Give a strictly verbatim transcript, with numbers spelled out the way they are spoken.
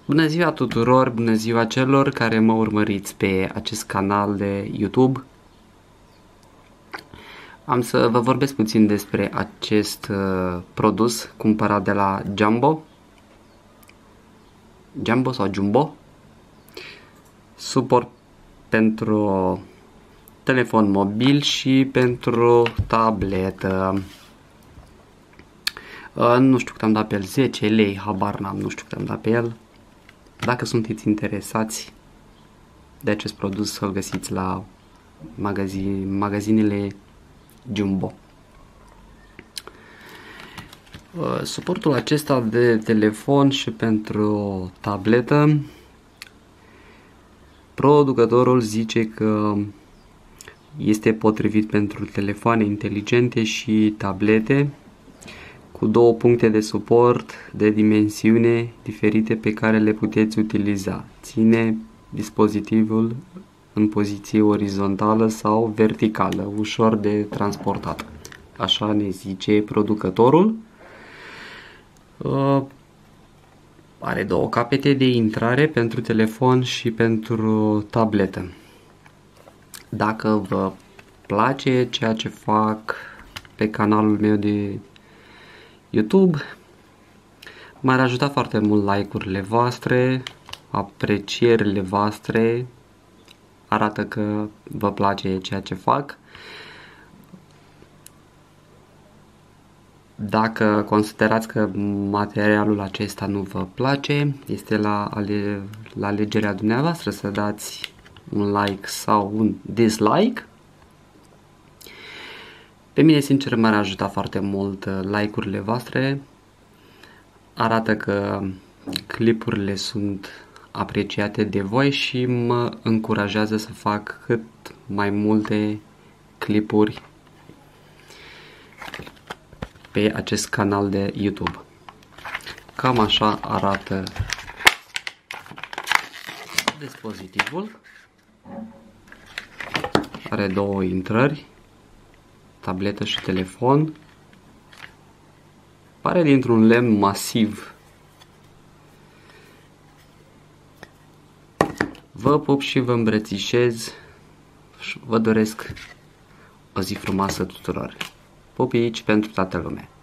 Bună ziua tuturor, bună ziua celor care mă urmăriți pe acest canal de YouTube. Am să vă vorbesc puțin despre acest uh, produs cumpărat de la Jumbo. Jumbo sau Jumbo. Suport pentru telefon mobil și pentru tabletă. Uh, nu știu cât am dat pe el, zece lei, habar n-am, nu știu cât am dat pe el. Dacă sunteți interesați de acest produs, să-l găsiți la magazin, magazinele Jumbo. Suportul acesta de telefon și pentru tabletă, producătorul zice că este potrivit pentru telefoane inteligente și tablete cu două puncte de suport de dimensiune diferite pe care le puteți utiliza. Ține dispozitivul în poziție orizontală sau verticală, ușor de transportat. Așa ne zice producătorul. Uh, are două capete de intrare pentru telefon și pentru tabletă. Dacă vă place ceea ce fac pe canalul meu de YouTube, m-ar ajuta foarte mult like-urile voastre, aprecierile voastre, arată că vă place ceea ce fac. Dacă considerați că materialul acesta nu vă place, este la, ale, la alegerea dumneavoastră să dați un like sau un dislike. Pe mine, sincer, m-ar ajuta foarte mult like-urile voastre. Arată că clipurile sunt apreciate de voi și mă încurajează să fac cât mai multe clipuri pe acest canal de YouTube. Cam așa arată dispozitivul. Are două intrări, tabletă și telefon. Pare dintr-un lemn masiv. Vă pup și vă îmbrățișez și vă doresc o zi frumoasă tuturor. Pupici pentru toată lumea.